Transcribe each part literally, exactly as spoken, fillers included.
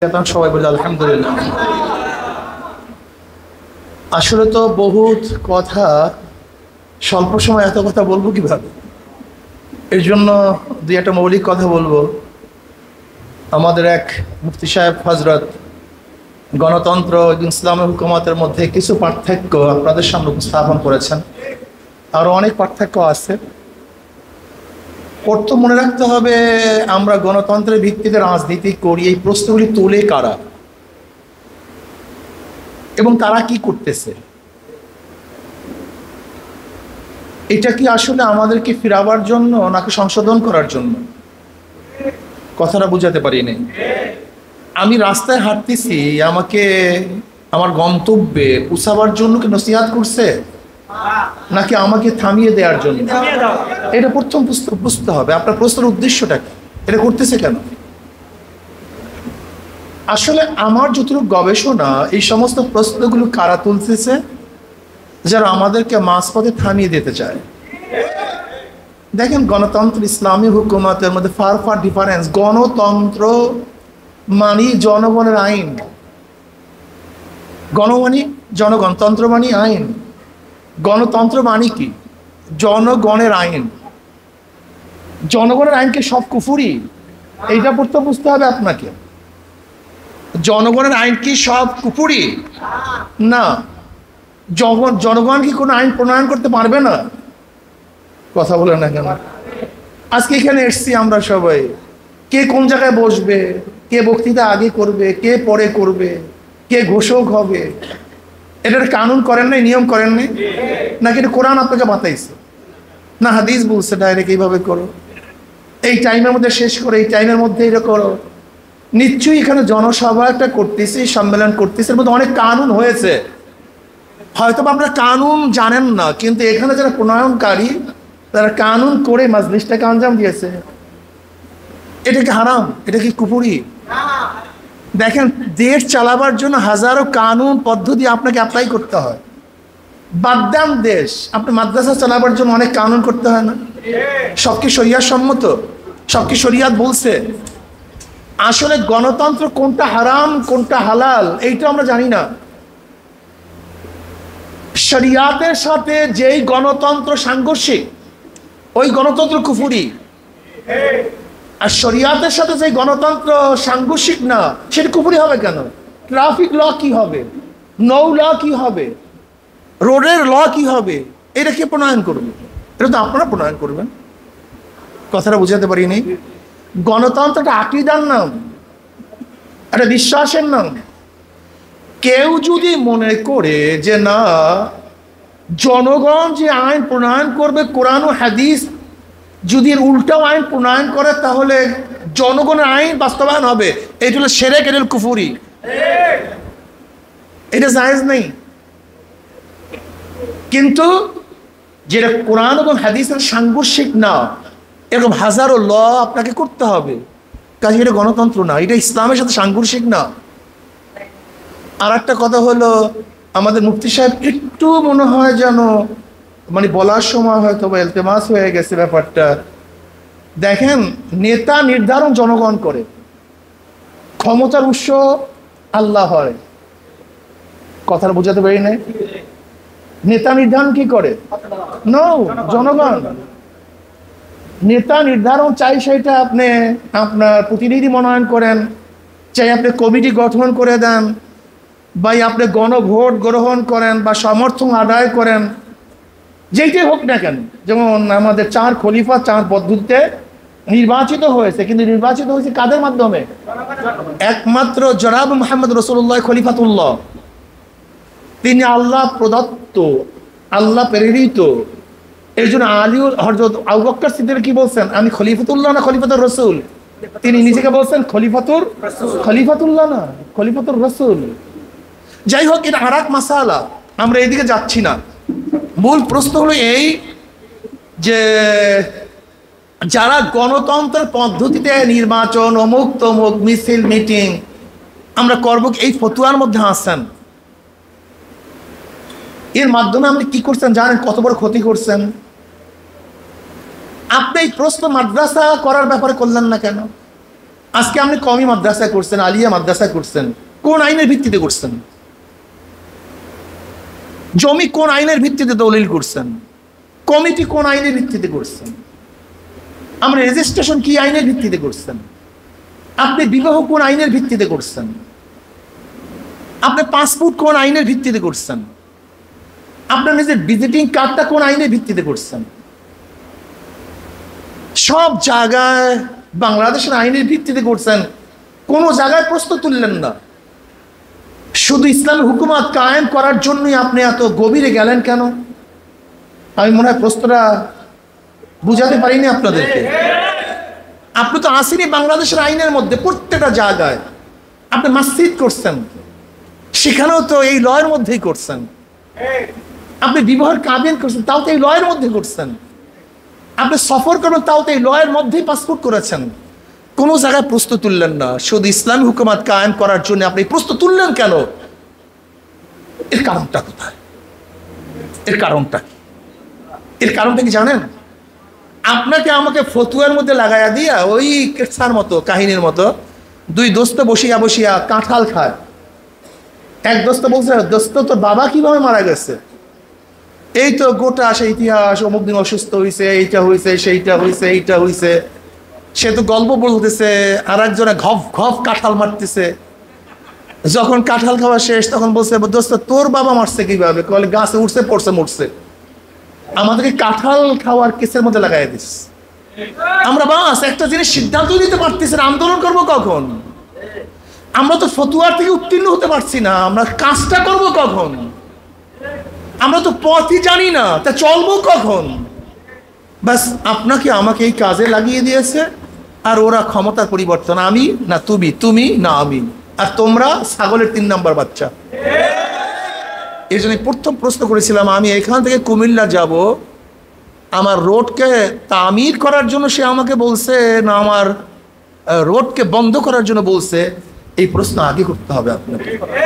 সবাই বলে আলহামদুলিল্লাহ। আসলে তো বহুত কথা, স্বল্প সময় এত কথা বলবো কিভাবে, এর জন্য দুই একটা মৌলিক কথা বলবো। আমাদের এক মুফতি সাহেব হজরত গণতন্ত্র ইসলামী হুকুমতের মধ্যে কিছু পার্থক্য আপনাদের সামনে উপস্থাপন করেছেন, আরও অনেক পার্থক্য আছে। প্রথম মনে রাখতে হবে, আমরা গণতন্ত্রের ভিত্তিতে রাজনীতি করি, এই প্রশ্নগুলি তোলে কারা এবং তারা কি করতেছে। এটা কি আসলে আমাদেরকে ফিরাবার জন্য নাকি সংশোধন করার জন্য? কথাটা বুঝাতে পারি নাই। আমি রাস্তায় হাঁটতেছি, আমাকে আমার গন্তব্যে পৌঁছাবার জন্য কি নসিহত করছে নাকি আমাকে থামিয়ে দেওয়ার জন্য? এটা প্রথম বুঝতে হবে। আপনার প্রশ্নের উদ্দেশ্যটা কি, এটা করতেছে কেন? আসলে আমার যতটুকু গবেষণা, এই সমস্ত প্রশ্নগুলো কারা তুলতেছে? যারা আমাদেরকে মাঝপথে থামিয়ে দিতে চায়। দেখেন, গণতন্ত্র ইসলামী হুকুমতের মধ্যে ফার ফার ডিফারেন্স। গণতন্ত্র মানি জনগণের আইন, গণমানি জনগণ, তন্ত্র মানি আইন। গণতন্ত্র মানি কি? জনগণের আইন। জনগণের আইনকে সব কুফুরি, এইটা পড়তে বুঝতে হবে আপনাকে। জনগণের আইন কি সব কুফুরি? না। জনগণ কি কোনো আইন প্রণয়ন করতে পারবে না? কথা বলে না কেন? আজকে এখানে এসছি আমরা সবাই, কে কোন জায়গায় বসবে, কে বক্তৃতা আগে করবে, কে পরে করবে, কে ঘোষক হবে, এটার কানুন করেন নাই, নিয়ম করেন নাই নাকি এটা কোরআন আপনাকে বাতাইছে? না, হাদিস বলছে ডাইরেক্ট এইভাবে করো, এই টাইমের মধ্যে শেষ করো, এই টাইমের মধ্যে এটা করো। নিশ্চয়ই এখানে জনসভা একটা করতেছি, সম্মেলন করতেছি, এর মধ্যে অনেক কানুন হয়েছে। হয়তো আপনারা কানুন জানেন না, কিন্তু এখানে যারা প্রণয়নকারী তারা কানুন করে মাজলিসটাকে আঞ্জাম দিয়েছে। এটা কি হারাম? এটা কি কুফরি? দেখেন, দেশ চালাবার জন্য হাজারো কানুন পদ্ধতি আপনাকে অ্যাপ্লাই করতে হয়। বাদ দেশ, আপনি মাদ্রাসা চালাবার জন্য অনেক কানুন করতে হয় না? সব কি শরিয়াত সম্মত? সব কি শরিয়াত বলছে? আসলে গণতন্ত্র কোনটা হারাম কোনটা হালাল এইটা আমরা জানি না। শরিয়াতের সাথে যেই গণতন্ত্র সাংঘর্ষিক, ওই গণতন্ত্র কুফরি। আর শরিয়াতের সাথে যে গণতন্ত্র সাংঘর্ষিক না, সেটা কুফরি হবে কেন? ট্রাফিক ল কি হবে, নৌ ল কি হবে, রোডের ল কি হবে, এটা কে প্রণয়ন করবে? এটা তো আপনারা প্রণয়ন করবেন। কথাটা বুঝাতে পারি নি? গণতন্ত্রটা আকীদার নাম, একটা বিশ্বাসের নাম। কেউ যদি মনে করে যে না, জনগণ যে আইন প্রণয়ন করবে, কোরআন ও হাদিস যদি এর উল্টাও আইন প্রণয়ন করে, তাহলে জনগণের আইন বাস্তবায়ন হবে, এটা হলো শিরক, এটা হলো কুফরি। এটা জায়েজ নেই। কিন্তু যেটা কোরআন এবং হাদিসের সাংঘর্ষিক না, এরকম হাজারো ল আপনাকে করতে হবে, কাজে এটা গণতন্ত্র না, এটা ইসলামের সাথে সাংঘর্ষিক না। আর একটা কথা হলো, আমাদের মুফতি সাহেব একটু মনে হয় যেন মানে বলার সময় হয়তো বা ইলতিমাস হয়ে গেছে ব্যাপারটা। দেখেন, নেতা নির্ধারণ জনগণ করে, ক্ষমতার উৎস আল্লাহ হয়। কথাটা বোঝাতে পারি না? নেতা নির্ধারণ কি করে? নো, জনগণ। নেতা নির্ধারণ চাই সেটা আপনি আপনার প্রতিনিধি মনোনয়ন করেন, চাই আপনি কমিটি গঠন করে দেন, বা আপনি গণভোট গ্রহণ করেন বা সমর্থন আদায় করেন, যেইটাই হোক না কেন। যেমন আমাদের চার খলিফা চার পদ্ধতিতে নির্বাচিত হয়েছে, কিন্তু নির্বাচিত হয়েছে কাদের মাধ্যমে? একমাত্র জনাব মুহাম্মদ রাসূলুল্লাহ খলিফাতুল্লাহ, তিনি আল্লাহ প্রদত্ত, আল্লাহ প্রেরিত। এই জন্য আলী হযরত আবু বকর সিদ্দিক কি বলছেন? আমি খলিফাতুল্লাহ না খলিফাতুর রাসূল? তিনি নিজেকে বলছেন খলিফাতুর খলিফাতুল্লাহ না খলিফাতুর রাসূল। যাই হোক, এটা আর এক মাসালা, আমরা এইদিকে যাচ্ছি না। মূল প্রশ্ন হলো এই যে যারা গণতন্ত্রের পদ্ধতিতে নির্বাচন, অমুক তমুক মিছিল মিটিং আমরা করব, এই ফতুয়ার মধ্যে আসছেন, এর মাধ্যমে আপনি কি করছেন জানেন? কত বড় ক্ষতি করছেন। আপনি এই প্রশ্ন মাদ্রাসা করার ব্যাপারে করলেন না কেন? আজকে আপনি কওমি মাদ্রাসায় করছেন, আলিয়া মাদ্রাসায় করছেন, কোন আইনের ভিত্তিতে করছেন? জমি কোন আইনের ভিত্তিতে দলিল করছেন? কমিটি কোন আইনের ভিত্তিতে করছেন? আমরা রেজিস্ট্রেশন কি আইনের ভিত্তিতে করছেন? আপনি বিবাহ কোন আইনের ভিত্তিতে করছেন? আপনি পাসপোর্ট কোন আইনের ভিত্তিতে করছেন? আপনার নিজের ভিজিটিং কার্ডটা কোন আইনের ভিত্তিতে করছেন? সব জায়গায় বাংলাদেশের আইনের ভিত্তিতে করছেন, কোন জায়গায় প্রশ্ন তুললেন না। শুধু ইসলামী হুকুমত কায়েম করার জন্যই আপনি এত গভীরে গেলেন কেন? আমি মনে হয় প্রশ্নটা বুঝাতে পারিনি আপনাদেরকে। আপনি তো আসেনি বাংলাদেশের আইনের মধ্যে, প্রত্যেকটা জায়গায় আপনি মসজিদ করছেন, সেখানেও তো এই লয়ের মধ্যেই করছেন। আপনি বিবাহের কাবিন করছেন, তাও তো এই লয়ের মধ্যে করছেন। আপনি সফর করবেন, তাও তো এই লয়ের মধ্যেই পাসপোর্ট করেছেন। কোনো জায়গায় প্রশ্ন তুললেন না। শুধু ইসলামী হুকুমত কায়েম করার জন্য আপনি প্রশ্ন তুললেন কেন? এর কারণটা কোথায়? এর কারণটা কি? এর কারণটা কি জানেন? আপনাকে আমাকে ফতুয়ার মধ্যে লাগাইয়া দিয়া ওই কেসার মতো কাহিনীর মতো দুই দোস্ত বসিয়া বসিয়া কাঁঠাল খায়। এক দোস্ত বলছে, দোস্ত তোর বাবা কিভাবে মারা গেছে? এই তো গোটা সে ইতিহাস, অমুক দিন অসুস্থ হয়েছে, এইটা হয়েছে, সেইটা হয়েছে, এইটা হয়েছে। সে তো গল্প বলতেছে, আর একজনে ঘফ ঘফ কাঁঠাল মারতেছে। যখন কাঁঠাল খাওয়া শেষ তখন বলছে, দোস্ত তোর বাবা মারছে কিভাবে? বলে গাছে উঠছে, পড়ছে, মরছে। আমাদেরকে কাঁঠাল খাওয়ার কেসের মধ্যে লাগাই দিস। আমরা বাস একটা জিনিস সিদ্ধান্ত নিতে পারতেছি না, আন্দোলন করবো কখন? আমরা তো ফতুয়ার থেকে উত্তীর্ণ হতে পারছি না, আমরা কাজটা করবো কখন? আমরা তো পথই জানি না, তা চলবো কখন? বাস আপনাকে আমাকে এই কাজে লাগিয়ে দিয়েছে, আর ওরা ক্ষমতার পরিবর্তন, আমি না তুমি, তুমি না আমি, আর তোমরা ছাগলের তিন নাম্বার বাচ্চা। এই জন্য প্রথম প্রশ্ন করেছিলাম, আমি এখান থেকে কুমিল্লা যাব, আমার রোডকে তামির করার জন্য সে আমাকে বলছে না আমার রোডকে বন্ধ করার জন্য বলছে? এই প্রশ্ন আগে করতে হবে আপনাকে।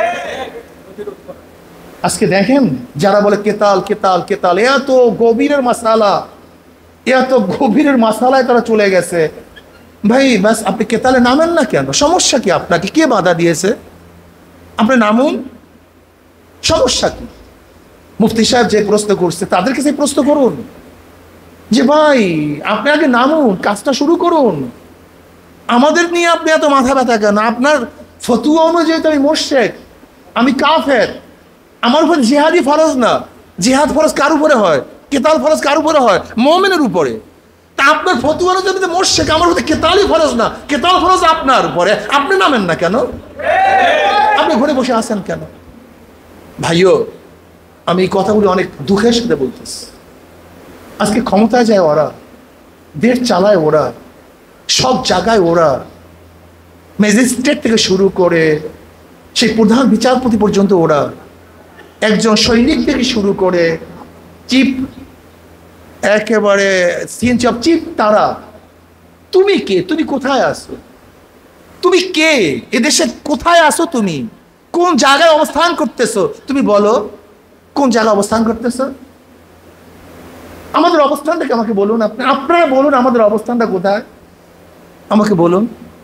আজকে দেখেন যারা বলে কেতাল কেতাল কেতাল, এত গভীরের মাসালা, এত গভীরের মাসালায় তারা চলে গেছে। ভাই ব্যাস আপনি কেতালে নামেন না কেন? সমস্যা কি? আপনাকে কে বাধা দিয়েছে? আপনি নামুন, সমস্যা কি? মুফতি সাহেব যে প্রশ্ন করছে তাদেরকে সেই প্রশ্ন করুন যে ভাই আপনি আগে নামুন, কাজটা শুরু করুন। আমাদের নিয়ে আপনি এত মাথা ব্যথা কেন? আপনার ফতুয়া অনুযায়ী তো আমি মোরশেক, আমি কাফের, আমার উপর জিহাদি ফরজ না। জিহাদ ফরজ কার উপরে হয়? কেতাল ফরজ কার উপরে হয়? মুমিনের উপরে। তা আপনার ফতুয়া অনুযায়ী মোরশেক, আমার উপরে কেতালই ফরজ না, কেতাল ফরজ আপনার উপরে, আপনি নামেন না কেন? আপনি ঘরে বসে আছেন কেন? ভাইও আমি এই কথাগুলো অনেক দুঃখের সাথে বলতেছি। আজকে ক্ষমতায় যায় ওরা, দেশ চালায় ওরা, সব জায়গায় ওরা, ম্যাজিস্ট্রেট থেকে শুরু করে সেই প্রধান বিচারপতি পর্যন্ত ওরা, একজন সৈনিক থেকে শুরু করে চিফ, একেবারে সিএনজি অফ চিফ তারা। তুমি কে? তুমি কোথায় আসো? তুমি কে? এদেশে কোথায় আসো? তুমি কোন জায়গায় অবস্থান করতেছো? তুমি বলো কোন জায়গায় অবস্থান করতেছো? আমাদের অবস্থানটাকে আমাকে বলুন। আপনি আপনারা বলুন আমাদের অবস্থানটা কোথায়, আমাকে বলুন।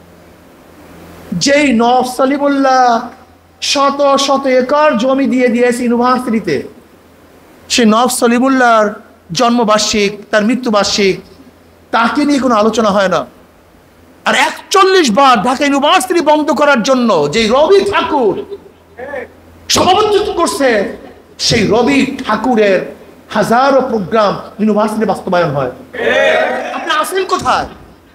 যেই নওয়াব সলিমুল্লাহ শত শত একর জমি দিয়ে দিয়েছে ইউনিভার্সিটিতে, সেই নওয়াব সলিমুল্লাহর জন্মবার্ষিক, তার মৃত্যুবার্ষিক, তাকে নিয়ে কোনো আলোচনা হয় না। আর একচল্লিশ বার ঢাকা ইউনিভার্সিটি বন্ধ করার জন্য যে রবি ঠাকুর সভাপতিত্ব করছে, সেই রবি ঠাকুরের হাজারো প্রোগ্রাম ইউনিভার্সিটি বাস্তবায়ন হয়। আপনি আসেন কোথায়?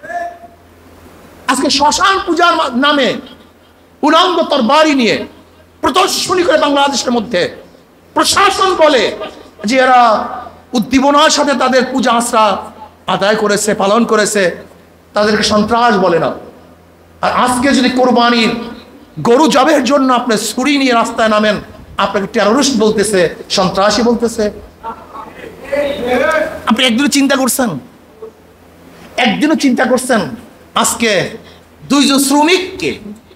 আজকে শ্মশান পূজার নামে উলঙ্গ তরবারি নিয়ে প্রদর্শনী করে বাংলাদেশের মধ্যে প্রশাসন বলে যে এরা উদ্দীপনার সাথে তাদের পূজা আশ্রা আদায় করেছে, পালন করেছে, তাদেরকে সন্ত্রাস বলে না। আর আজকে যদি কোরবানির গরু জবের জন্য আপনি ছুরি নিয়ে রাস্তায় নামেন, আপনাকে টেররিস্ট বলতেছে, সন্ত্রাসী বলতেছে। আপনি একদিনও চিন্তা করছেন? একদিনও চিন্তা করছেন আজকে দুইজন শ্রমিককে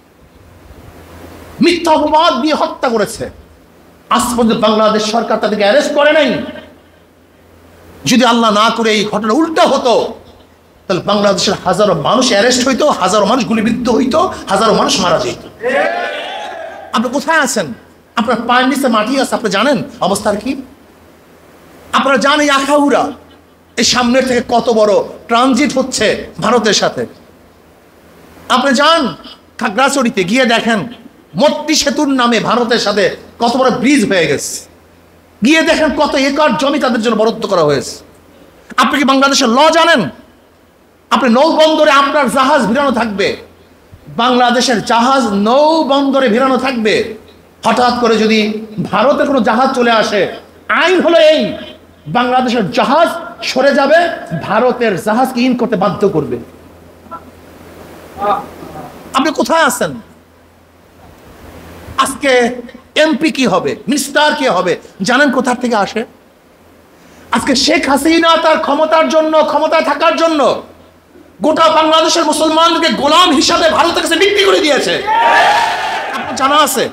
মিথ্যা অপবাদ দিয়ে হত্যা করেছে, আজ পর্যন্ত বাংলাদেশ সরকার তাদেরকে অ্যারেস্ট করে নাই। যদি আল্লাহ না করে এই ঘটনা উল্টা হতো, তাহলে বাংলাদেশের হাজারো মানুষ অ্যারেস্ট হইতো, হাজারো মানুষ গুলিবিদ্ধ হইতো, হাজারো মানুষ মারা যেত। আপনি কোথায় আছেন? আপনার পায়ের নিচে মাটি আছে, আপনি জানেন অবস্থার কি? আপনারা জানেন আখাউড়া এই সামনের থেকে কত বড় ট্রানজিট হচ্ছে ভারতের সাথে। আপনি যান খাগড়াছড়িতে গিয়ে দেখেন মট্টি সেতুর নামে ভারতের সাথে কত বড় ব্রিজ হয়ে গেছে। গিয়ে দেখেন কত একর জমি তাদের জন্য বরাদ্দ করা হয়েছে। আপনি কি বাংলাদেশের ল জানেন? আপনি নৌ বন্দরে আপনার জাহাজ ভিড়ানো থাকবে, বাংলাদেশের জাহাজ নৌ বন্দরে ভিড়ানো থাকবে। হঠাৎ করে যদি ভারতের কোনো জাহাজ চলে আসে, আইন হলো এই, বাংলাদেশের জাহাজ সরে যাবে, ভারতের জাহাজকে ইন করতে বাধ্য করবে। আপনি কোথায় আছেন? আজকে এমপি কি হবে, মিনিস্টার কি হবে, জানেন কোথা থেকে আসে? আজকে শেখ হাসিনা তার ক্ষমতার জন্য, ক্ষমতায় থাকার জন্য গোটা বাংলাদেশের মুসলমানকে গোলাম হিসাবে ভারতের কাছে বিক্রি করে দিয়েছে। আপনার জানা আছে?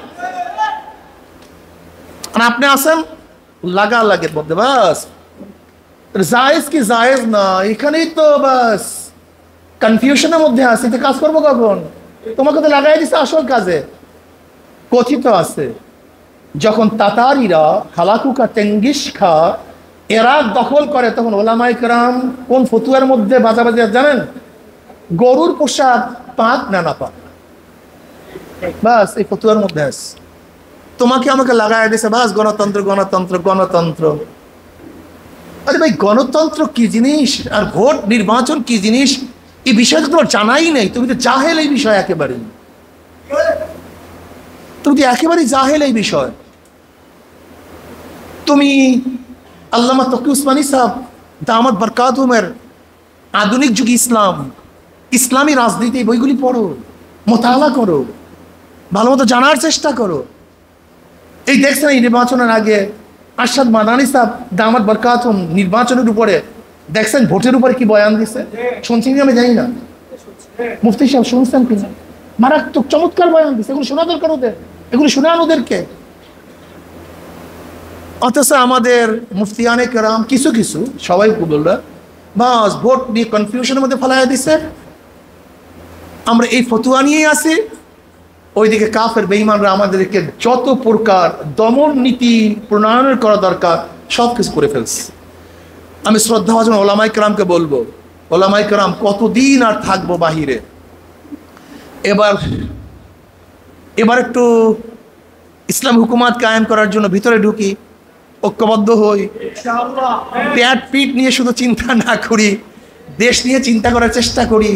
আর আপনি আছেন লাগা লাগের মধ্যে, বাস জায়েজ কি জায়েজ না, এখানেই তো বাস কনফিউশনের মধ্যে আছে। কাজ করবো কখন? তোমাকে তো লাগাই দিচ্ছে আসল কাজে। কথিত আছে যখন তাতারিরা হালাকুকা তেঙ্গিস খা এরাক দখল করে, তখন ওলামায়ে কেরাম কোন ফতুয়ার মধ্যে বাজাবাজি জানেন? গরুর পোশাক পাক না না পাক, বাস এই ফতুয়ার মধ্যে আছে। তোমাকে আমাকে লাগাই দিয়েছে বাস গণতন্ত্র গণতন্ত্র গণতন্ত্র। আরে ভাই, গণতন্ত্র কি জিনিস আর ভোট নির্বাচন কি জিনিস এই বিষয়ে তো তোমার জানাই নেই। তুমি তো জাহেল এই বিষয়, একেবারে তুমি তো একেবারেই জাহেল এই বিষয়। তুমি আল্লামা তকি উসমানী সাহেব দামাত বরকাতুমের আধুনিক যুগ ইসলাম, ইসলামী রাজনীতি বইগুলি পড়ো, মোতালা করো, ভালো মতো জানার চেষ্টা করো। এই দেখছেন এই নির্বাচনের আগে আরশাদ মাদানী সাহেব দামাত বরকাতুম নির্বাচনের উপরে দেখছেন ভোটের উপরে কি বয়ান দিছে? শুনছেন আমি জানি না, মুফতি সাহেব শুনছেন কিনা? মারাত্মক চমৎকার বয়ান দিছে। এগুলো শোনা দরকার ওদের, এগুলো শোনান ওদেরকে। অথচ আমাদের মুফতিয়ানে কেরাম কিছু কিছু, সবাই বললো বাস ভোট নিয়ে কনফিউশনের মধ্যে ফেলাইয়া দিছে। আমরা এই ফতুয়া নিয়েই আছি, ওইদিকে কাফের বেঈমানরা আমাদেরকে যত প্রকার দমন নীতি প্রণয়ন করা দরকার সব কিছু করে ফেলছে। আমি শ্রদ্ধাভাজন ওলামায়ে কেরামকে বলবো, ওলামায়ে কেরাম কতদিন আর থাকবো বাহিরে? এবার এবার একটু ইসলাম হুকুমাত কায়েম করার জন্য ভিতরে ঢুকি, ঐক্যবদ্ধ হই, পেট পিট নিয়ে শুধু চিন্তা না করি, দেশ নিয়ে চিন্তা করার চেষ্টা করি।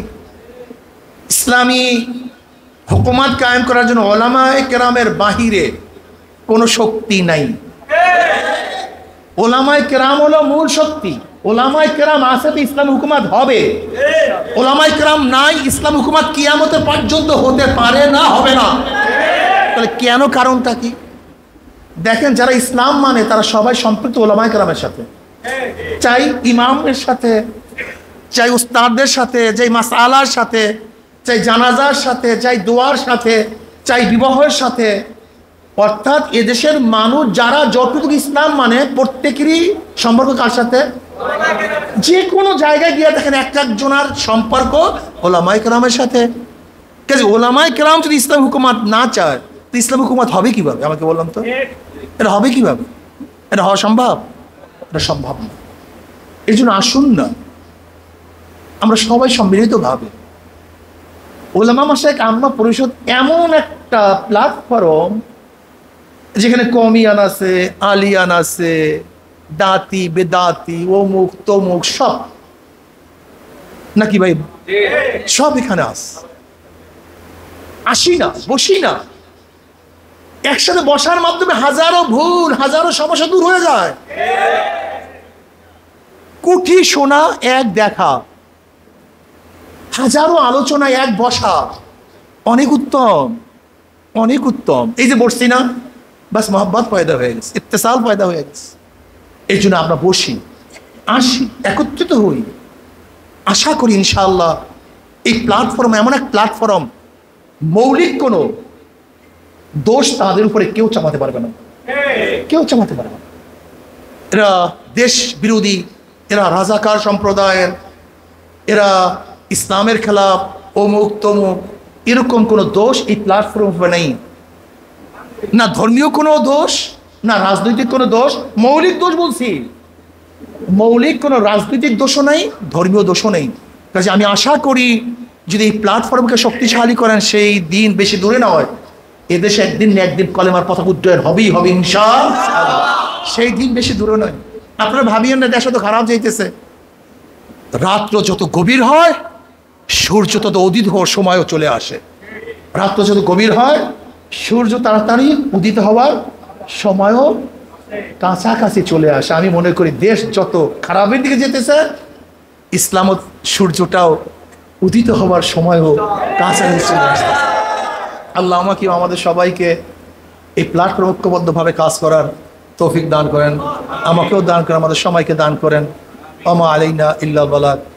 ইসলামী হুকুমাত কায়েম করার জন্য ওলামায়ে কেরামের বাহিরে কোনো শক্তি নাই। ওলামায়ে কেরাম হলো মূল শক্তি। ওলামায়ে কেরাম আছে তো ইসলাম হুকুমাত হবে। ওলামায়ে কেরাম নাই, ইসলাম হুকুমাত কিয়ামতের পর্যন্ত হতে পারে না, হবে না। তাহলে কেন? কারণটা কি? দেখেন যারা ইসলাম মানে তারা সবাই সম্পৃক্ত ওলামায়ে কেরামের সাথে, চাই ইমামের সাথে, চাই উস্তাদদের সাথে, চাই মাসআলার সাথে, চাই জানাজার সাথে, চাই দোয়ার সাথে, চাই বিবাহের সাথে। অর্থাৎ এদেশের মানুষ যারা যতটুকু ইসলাম মানে প্রত্যেকেরই সম্পর্ক কার সাথে? যে কোনো জায়গায় গিয়ে দেখেন এক একজনের সম্পর্ক ওলামায়ে কেরামের সাথে। কাজে ওলামায়ে কেরাম যদি ইসলাম হুকুমাত না চায় তো ইসলাম হুকুমাত হবে কিভাবে? আমাকে বললাম তো, এটা হবে কিভাবে? এটা হওয়া সম্ভব? এটা সম্ভব না। এই জন্য আসুন না আমরা সবাই সম্মিলিতভাবে ওলামা মাশায়েখ আম্মা পরিষদ এমন একটা প্ল্যাটফর্ম যেখানে কমিয়ান আছে, আলিয়ান আছে, দাঁতি বেদাতি অমুক তমুক সব, নাকি ভাই? সব এখানে আস আসি না, বসি না, একসাথে বসার মাধ্যমে হাজারো ভুল, হাজারো সমস্যা দূর হয়ে যায়। কুঠি শোনা, এক দেখা, হাজারো আলোচনা, এক বসা, অনেক উত্তম, অনেক উত্তম। এই যে বসছি না, বাস মহব্বত পয়দা হয়ে গেছে, ইত্তেসাল পয়দা হয়ে গেছে। এই জন্য আমরা বসি, আসি, একত্রিত হই। আশা করি ইনশাআল্লাহ এই প্ল্যাটফর্ম এমন এক প্ল্যাটফর্ম, মৌলিক কোনো দোষ তাদের উপরে কেউ চাপাতে পারবে না, কেউ চাপাতে পারবে না। এরা দেশ বিরোধী, এরা রাজাকার সম্প্রদায়ের, এরা ইসলামের খেলাফ, অমুক তমুক, এরকম কোনো দোষ এই প্ল্যাটফর্মে নেই। না ধর্মীয় কোনো দোষ, না রাজনৈতিক কোনো দোষ। মৌলিক দোষ বলছি, মৌলিক কোনো রাজনৈতিক দোষও নেই, ধর্মীয় দোষও নেই। কাজে আমি আশা করি যদি এই প্ল্যাটফর্মকে শক্তিশালী করেন, সেই দিন বেশি দূরে না হয়। এদেশে একদিন না একদিন কলেমার পতাকা উড্ডয়ন হবেই হবে ইনশাআল্লাহ, সেই দিন বেশি দূরে নয়। আপনারা ভাবিয়েন না দেশ তো খারাপ যাইতেছে। রাত্র যত গভীর হয় সূর্য তত উদিত হওয়ার সময়ও চলে আসে। রাত্র যত গভীর হয় সূর্য তাড়াতাড়ি উদিত হওয়ার সময়ও কাছাকাছি চলে আসে। আমি মনে করি দেশ যত খারাপের দিকে যেতেছে, ইসলাম সূর্যটাও উদিত হওয়ার সময়ও কাছাকাছি চলে আসে। আল্লাহ আমাকে আমাদের সবাইকে এই প্ল্যাটফর্ম ঐক্যবদ্ধভাবে কাজ করার তৌফিক দান করেন, আমাকেও দান করেন, আমাদের সবাইকে দান করেন। ওমা আলাইনা ইল্লাল বালাগ।